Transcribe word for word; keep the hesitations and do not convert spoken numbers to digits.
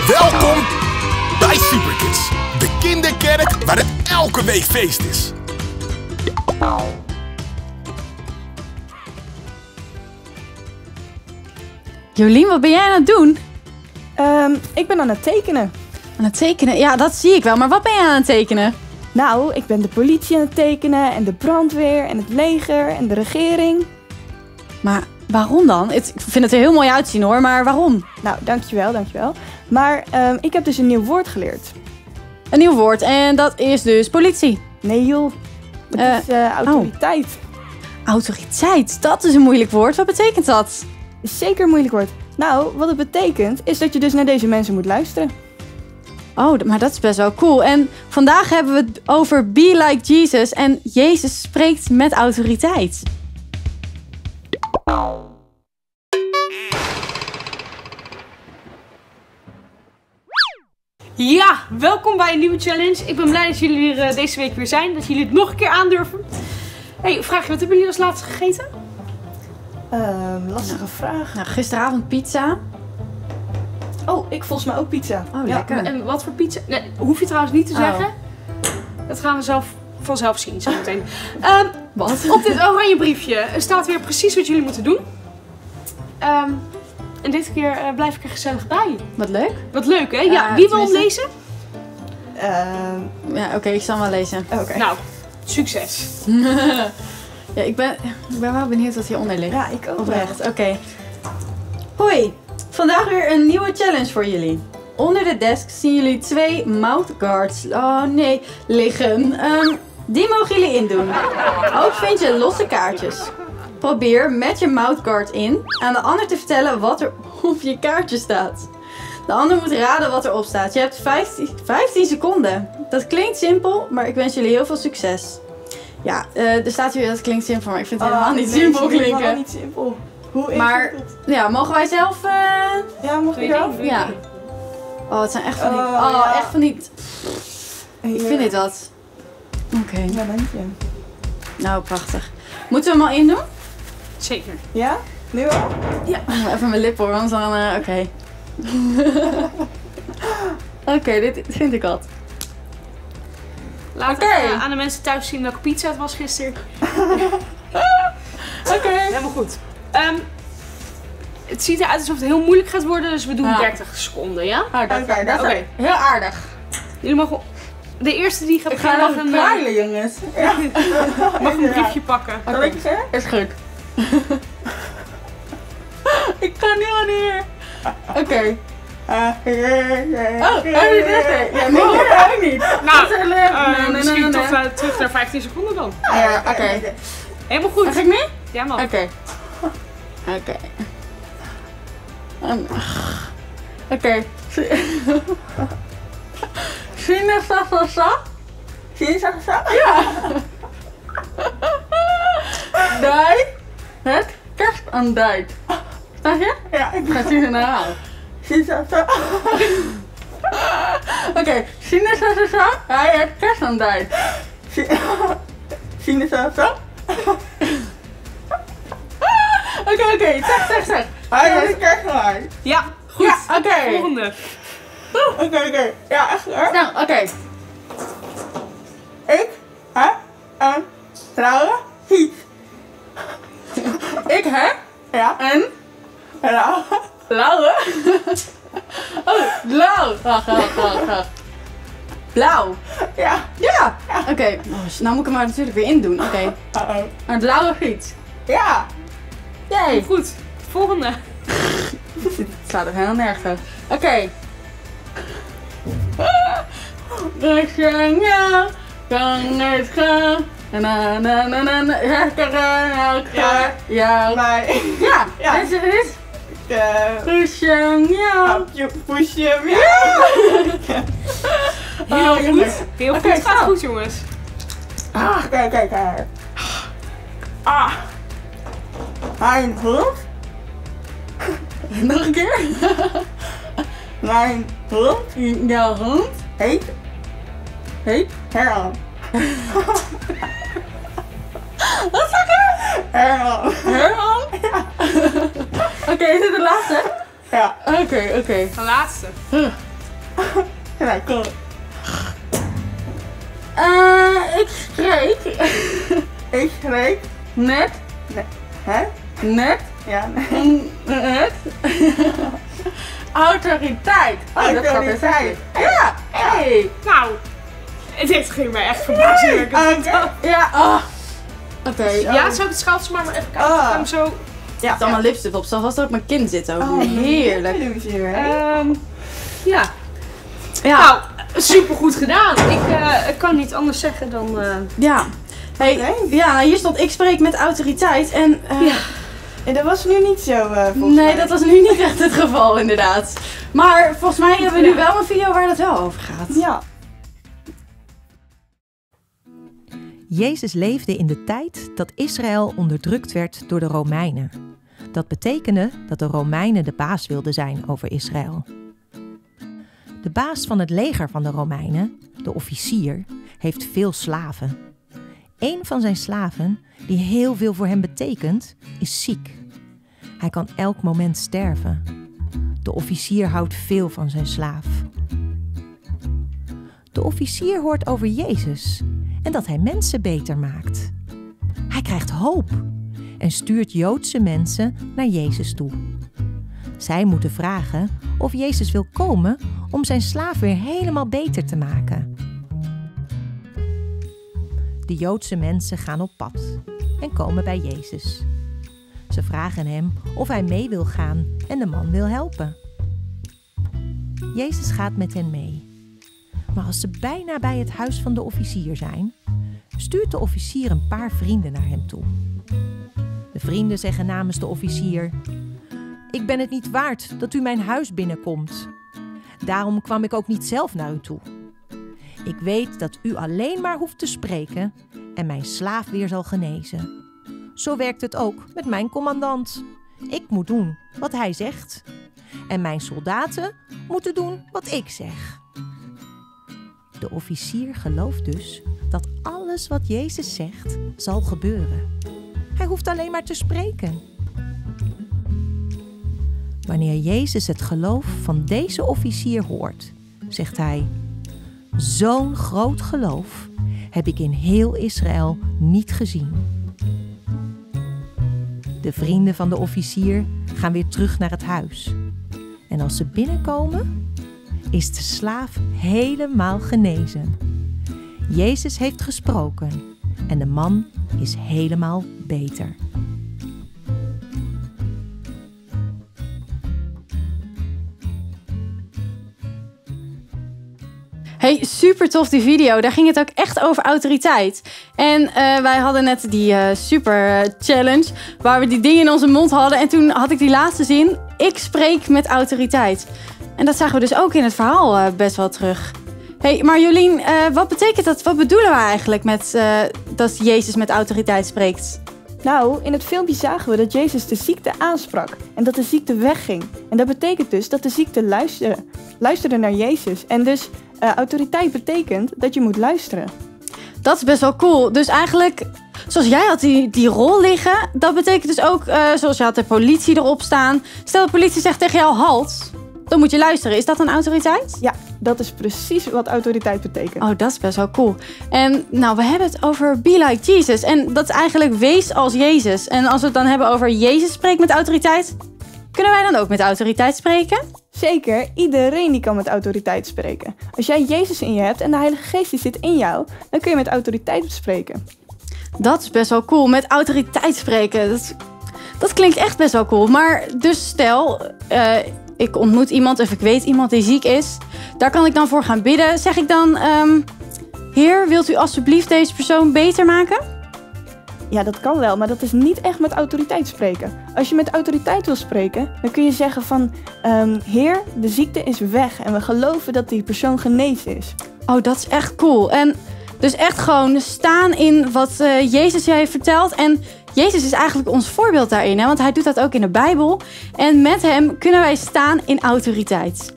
Welkom bij Superkids, de kinderkerk waar het elke week feest is. Jolien, wat ben jij aan het doen? Um, ik ben aan het tekenen. Aan het tekenen? Ja, dat zie ik wel. Maar wat ben je aan het tekenen? Nou, ik ben de politie aan het tekenen en de brandweer en het leger en de regering. Maar waarom dan? Ik vind het er heel mooi uitzien hoor, maar waarom? Nou, dankjewel, dankjewel. Maar um, ik heb dus een nieuw woord geleerd. Een nieuw woord en dat is dus politie. Nee joh, dat uh, is uh, autoriteit. Oh. Autoriteit, dat is een moeilijk woord. Wat betekent dat? Is zeker een moeilijk woord. Nou, wat het betekent is dat je dus naar deze mensen moet luisteren. Oh, maar dat is best wel cool. En vandaag hebben we het over Be Like Jesus en Jezus spreekt met autoriteit. Ja, welkom bij een nieuwe challenge. Ik ben blij dat jullie er uh, deze week weer zijn. Dat jullie het nog een keer aandurven. Hey, vraag je, wat hebben jullie als laatste gegeten? Uh, lastige nou, vraag. Nou, gisteravond pizza. Oh, ik volgens mij ook pizza. Oh, ja, lekker. En wat voor pizza? Nee, hoef je trouwens niet te zeggen. Oh. Dat gaan we zelf vanzelf zien zo meteen. Um, wat? Op dit oranje briefje staat weer precies wat jullie moeten doen. Um, en dit keer uh, blijf ik er gezellig bij. Wat leuk. Wat leuk, hè? Ja, ja wie wil hem lezen? Uh, ja, oké, okay, ik zal hem wel lezen. Oké. Okay. Nou, succes. Ja, ik ben, ik ben wel benieuwd wat hieronder ligt. Ja, ik ook. Oprecht, oké. Okay. Hoi, vandaag weer een nieuwe challenge voor jullie. Onder de desk zien jullie twee mouthguards, oh nee, liggen. Um, die mogen jullie indoen. Ook vind je losse kaartjes. Probeer met je mouthguard in aan de ander te vertellen wat er op je kaartje staat. De ander moet raden wat erop staat. Je hebt vijftien, vijftien seconden. Dat klinkt simpel, maar ik wens jullie heel veel succes. Ja, uh, er staat hier dat klinkt simpel, maar ik vind het oh, helemaal niet nee, simpel klinken. klinken. Helemaal niet simpel. Hoe maar ja, mogen wij zelf? Uh... Ja, mogen we zelf? Ja. Oh, het zijn echt van die. Oh, oh ja. echt van die. Ik vind dit wat. Oké. Okay. Ja, dank je. Nou, prachtig. Moeten we hem al indoen? Zeker. Ja? Nu al? Ja. Oh, even mijn lip hoor, anders dan. Uh, Oké. Okay. Oké, okay, dit vind ik wat. Laat okay. uh, aan de mensen thuis zien welke pizza het was gisteren. Oké. Okay. Helemaal goed. Um, het ziet eruit alsof het heel moeilijk gaat worden, dus we doen ja. dertig seconden, ja? Oké, okay, okay, dat is okay. Heel aardig. Jullie mogen... De eerste die gaat ik ga mag een... Kruilen, jongens. Ja. Mag een briefje pakken. Zal ik het? Is goed. Ik kan nu al niet. Oké. Okay. Uh, oh, heb je dit? Ja, nee, oh. Dat ook niet. Nou, uh, uh, misschien nee, nee, toch nee. Uh, terug naar vijftien seconden dan. Ah, ja, oké. Okay. Helemaal goed. Mag ik nu? Ja, man. Oké. Oké. Oké. Sinaasappelsap? Sinaasappelsap? Ja. Dijk het kerstaandijt. Snap je? Ja, ik ga het hier herhalen. Sinaasappelsap. Oké, sinaasappelsap, hij het kerstaandijt. Sinaasappelsap. Oké, oké, zeg, zeg, zeg. Hij het kerstaandijt. Ja, goed. Ja, oké. Okay. Volgende. Oké, oké. Okay, okay. Ja, echt hoor. Nou, oké. Okay. Ik heb een blauwe fiets. Ik heb ja. een blauwe. Blauwe? Oh, blauw. Wacht, wacht, wacht, wacht. Blauw. Ja. Ja. ja. Oké. Okay. Oh, nou moet ik hem maar natuurlijk weer indoen. Oké. Okay. Uh-oh. Een blauwe fiets. Ja. Jee. Goed. Volgende. Het slaat er helemaal nergens. Oké. Okay. Ik zing jou, kan het gaan. Na na na na na, herkeren, ja, ja, mij. Ja, ja, dit is het. Pushen jou, pushen jou. Heel goed, heel goed, het gaat goed jongens. Ah, kijk, kijk, kijk. Ah, mijn hond. Nog een keer. Mijn hond, jouw hond, heet, heet Herman. Wat zeg je? Herman. Herman? Ja. Oké, okay, is dit de laatste? Ja. Oké, okay, oké. Okay. De laatste. Ja, kom. Uh, ik spreek. Ik spreek. Met. Nee. Hè? Met. Ja, nee. Met. Autoriteit. Oh, dat gaat weer Autoriteit. Ja, hey. Nou, het heeft geen mij echt verbazing. Oké. Ja, oh. Oké. Ja, zou ik het schaaltje maar, maar even kijken. Ah. Ik ga hem zo... Ja, het allemaal lipstift op. Zal vast ook mijn kin zitten. Ook. Oh, Heerlijk. Illusie, hè? Ehm ja. Ja. Nou, super goed gedaan. Ik, uh, ik kan niet anders zeggen dan... Uh... Ja. Hey, Nee. ja, hier stond ik spreek met autoriteit en... Uh, Ja. En dat was nu niet zo, uh, volgens nee, mij. dat was nu niet echt het geval inderdaad. Maar volgens mij hebben we nu wel een video waar dat wel over gaat. Ja. Jezus leefde in de tijd dat Israël onderdrukt werd door de Romeinen. Dat betekende dat de Romeinen de baas wilden zijn over Israël. De baas van het leger van de Romeinen, de officier, heeft veel slaven. Eén van zijn slaven, die heel veel voor hem betekent, is ziek. Hij kan elk moment sterven. De officier houdt veel van zijn slaaf. De officier hoort over Jezus en dat hij mensen beter maakt. Hij krijgt hoop en stuurt Joodse mensen naar Jezus toe. Zij moeten vragen of Jezus wil komen om zijn slaaf weer helemaal beter te maken. De Joodse mensen gaan op pad en komen bij Jezus. Ze vragen hem of hij mee wil gaan en de man wil helpen. Jezus gaat met hen mee. Maar als ze bijna bij het huis van de officier zijn, stuurt de officier een paar vrienden naar hem toe. De vrienden zeggen namens de officier: "Ik ben het niet waard dat u mijn huis binnenkomt. Daarom kwam ik ook niet zelf naar u toe. Ik weet dat u alleen maar hoeft te spreken en mijn slaaf weer zal genezen. Zo werkt het ook met mijn commandant. Ik moet doen wat hij zegt. En mijn soldaten moeten doen wat ik zeg." De officier gelooft dus dat alles wat Jezus zegt zal gebeuren. Hij hoeft alleen maar te spreken. Wanneer Jezus het geloof van deze officier hoort, zegt hij: "Zo'n groot geloof heb ik in heel Israël niet gezien." De vrienden van de officier gaan weer terug naar het huis. En als ze binnenkomen, is de slaaf helemaal genezen. Jezus heeft gesproken en de man is helemaal beter. Hey, super tof die video. Daar ging het ook echt over autoriteit. En uh, wij hadden net die uh, super uh, challenge waar we die dingen in onze mond hadden. En toen had ik die laatste zin: ik spreek met autoriteit. En dat zagen we dus ook in het verhaal uh, best wel terug. Hey, maar Jolien, uh, wat betekent dat? Wat bedoelen we eigenlijk met uh, dat Jezus met autoriteit spreekt? Nou, in het filmpje zagen we dat Jezus de ziekte aansprak en dat de ziekte wegging. En dat betekent dus dat de ziekte luisterde, luisterde naar Jezus. En dus uh, autoriteit betekent dat je moet luisteren. Dat is best wel cool. Dus eigenlijk, zoals jij had die, die rol liggen, dat betekent dus ook, uh, zoals je had de politie erop staan. Stel de politie zegt tegen jou halt, dan moet je luisteren. Is dat een autoriteit? Ja, dat is precies wat autoriteit betekent. Oh, dat is best wel cool. En nou, we hebben het over be like Jesus. En dat is eigenlijk wees als Jezus. En als we het dan hebben over Jezus spreekt met autoriteit, kunnen wij dan ook met autoriteit spreken? Zeker, iedereen die kan met autoriteit spreken. Als jij Jezus in je hebt en de Heilige Geest die zit in jou, dan kun je met autoriteit spreken. Dat is best wel cool, met autoriteit spreken. Dat, dat klinkt echt best wel cool. Maar dus stel, uh, ik ontmoet iemand of ik weet iemand die ziek is. Daar kan ik dan voor gaan bidden. Zeg ik dan, um, Heer, wilt u alsjeblieft deze persoon beter maken? Ja, dat kan wel, maar dat is niet echt met autoriteit spreken. Als je met autoriteit wil spreken, dan kun je zeggen van... Um, Heer, de ziekte is weg en we geloven dat die persoon genezen is. Oh, dat is echt cool. En dus echt gewoon staan in wat uh, Jezus je heeft verteld. En Jezus is eigenlijk ons voorbeeld daarin, hè? Want hij doet dat ook in de Bijbel. En met hem kunnen wij staan in autoriteit.